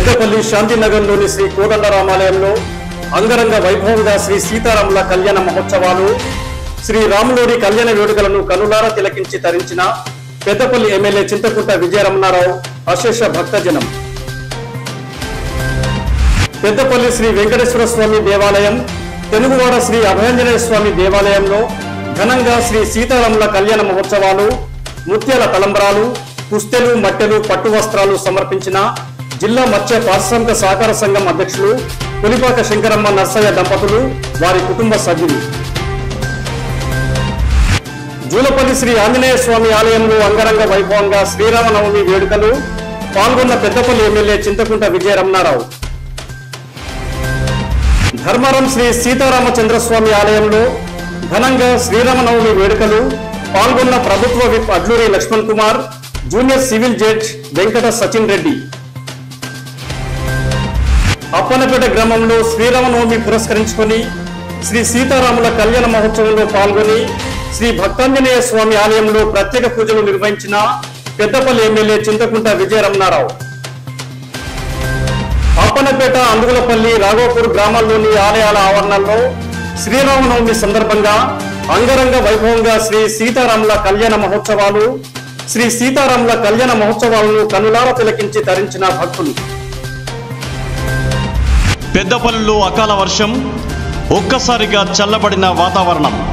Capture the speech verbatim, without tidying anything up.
పెద్దపల్లి శాంతినగర్లోని శ్రీ కోదండరామాలయంలో అంగరంగ వైభవంగా శ్రీ సీతారాముల కళ్యాణ మహోత్సవాలు, శ్రీ రాములోని కళ్యాణ వేడుకలను కనులారా తిలకించి తరించిన పెద్దపల్లి ఎమ్మెల్యే చింతకుంట విజయరమణారావు అశేష భక్తజనం. పెద్దపల్లి శ్రీ వెంకటేశ్వర స్వామి దేవాలయం, తెలుగువాడ శ్రీ అభయాంజనేయ స్వామి దేవాలయంలో ఘనంగా శ్రీ సీతారాముల కళ్యాణ మహోత్సవాలు, ముత్యాల తలంబ్రాలు, పుస్తెలు, మట్టెలు, పట్టు వస్త్రాలు సమర్పించిన జిల్లా మత్స్య పారిశ్రామిక సహకార సంఘం అధ్యక్షులు పులిపాక శంకరమ్మ నర్సయ్య దంపతులు, వారి కుటుంబ సభ్యులు. జూలపల్లి శ్రీ ఆంజనేయ స్వామి ఆలయంలో అంగరంగ వైభవంగా శ్రీరామనవమి వేడుకలు, పాల్గొన్న పెద్దపల్లి ఎమ్మెల్యే చింతకుంట విజయరమణారావు. ధర్మారం శ్రీ సీతారామచంద్రస్వామి ఆలయంలో ఘనంగా శ్రీరామనవమి వేడుకలు, పాల్గొన్న ప్రభుత్వ whip Adluri Laxman Kumar, junior civil judge Venkata Sachin Reddy. Appanapeta గ్రామంలో శ్రీరామనవమి పురస్కరించుకొని శ్రీ సీతారాముల కళ్యాణ మహోత్సవంలో పాల్గొని శ్రీ భక్తాంజనేయ స్వామి ఆలయంలో ప్రత్యేక పూజలు నిర్వహించిన పెద్దపల్లి ఎమ్మెల్యే చింతకుంట విజయరమణారావు. అప్పనపేట, అందుగులపల్లి, రాఘోపూర్ గ్రామాల్లోని ఆలయాల ఆవరణల్లో శ్రీరామనవమి సందర్భంగా అంగరంగ వైభవంగా శ్రీ సీతారాముల కళ్యాణ మహోత్సవాలు, శ్రీ సీతారాముల కళ్యాణ మహోత్సవాలను కనులారా తిలకించి తరించిన భక్తులు. పెద్దపల్లిలో అకాల వర్షం, ఒక్కసారిగా చల్లబడిన వాతావరణం.